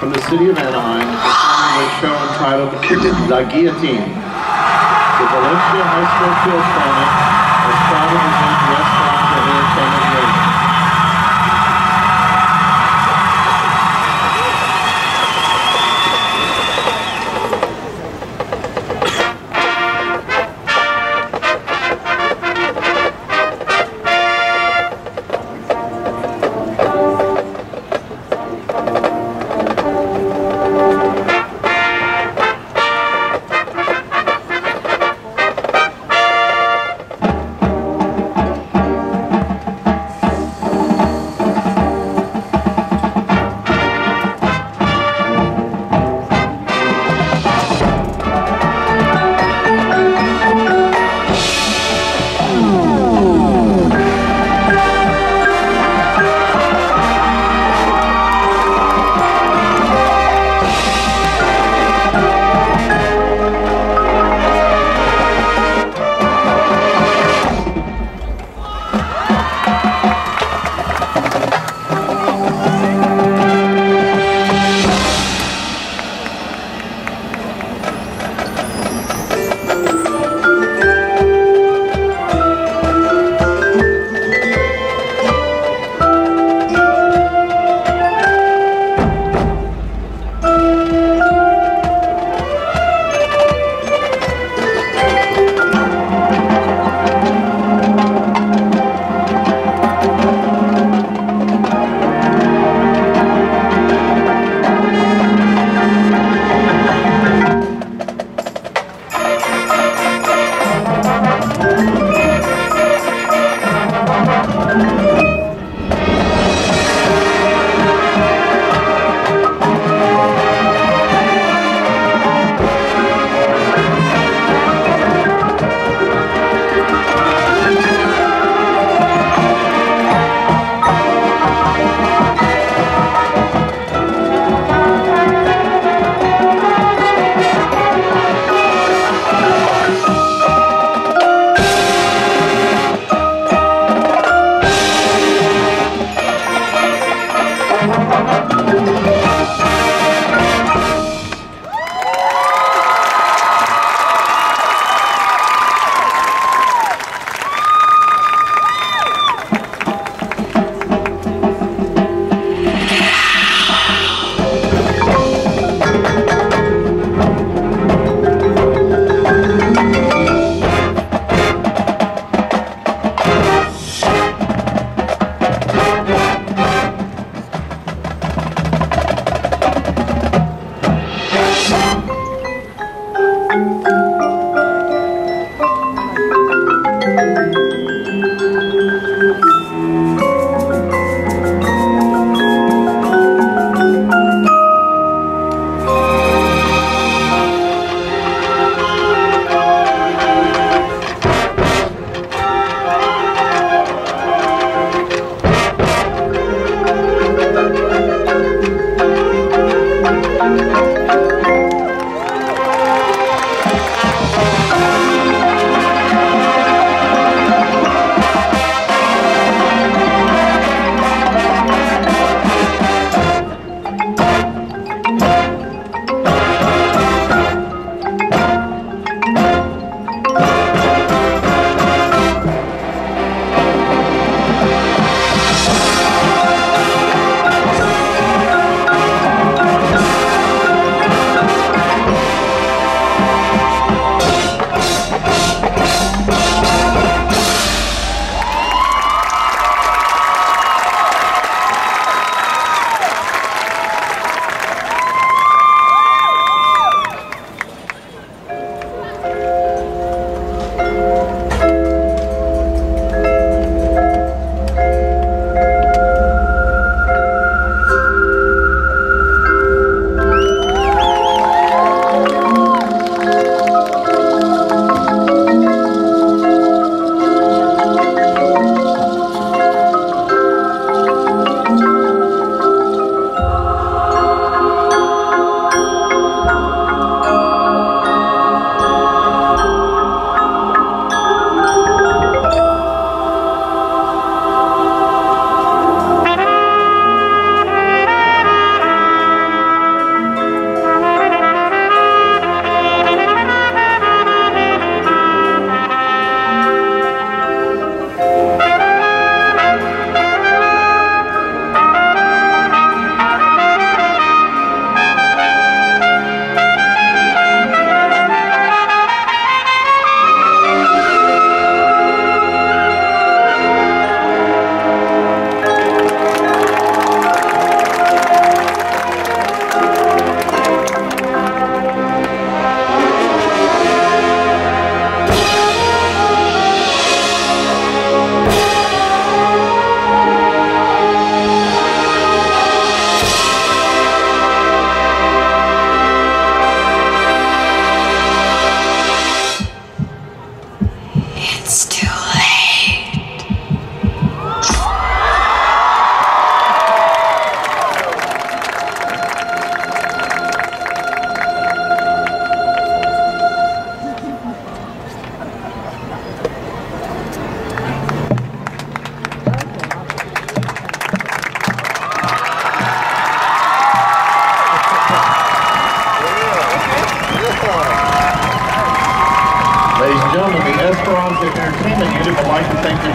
from the city of Anaheim, performing their show entitled The Guillotine. The Valencia High School Field Tournament is proud to present the Esperanza Entertainment League.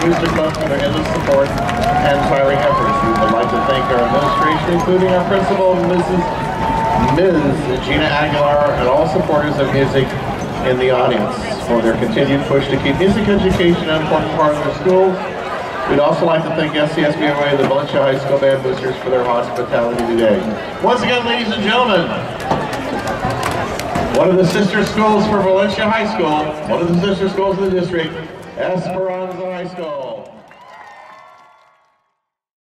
Booster Club for their endless support and inspiring efforts. We would like to thank our administration, including our principal, Ms. Gina Aguilar, and all supporters of music in the audience for their continued push to keep music education an important part of their schools. We'd also like to thank SCSBOA and the Valencia High School Band Boosters for their hospitality today. Once again, ladies and gentlemen, one of the sister schools for Valencia High School, one of the sister schools in the district, Esperanza High School.